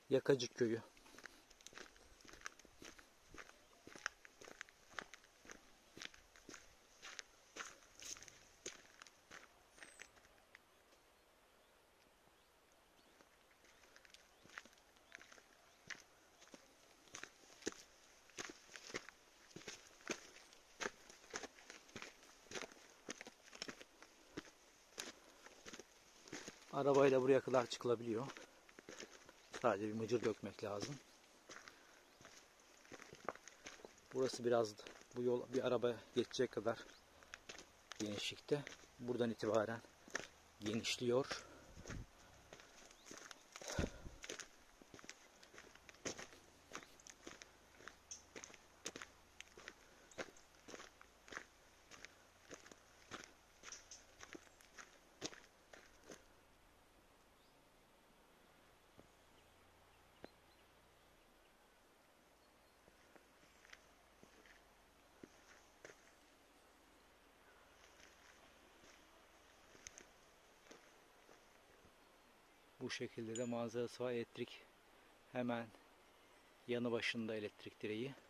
Yakacık Köyü. Arabayla buraya kadar çıkılabiliyor. Sadece bir mıcır dökmek lazım. Burası biraz, bu yol bir araba geçecek kadar genişlikte. Buradan itibaren genişliyor. Bu şekilde de manzarası var. Elektrik hemen yanı başında, elektrik direği.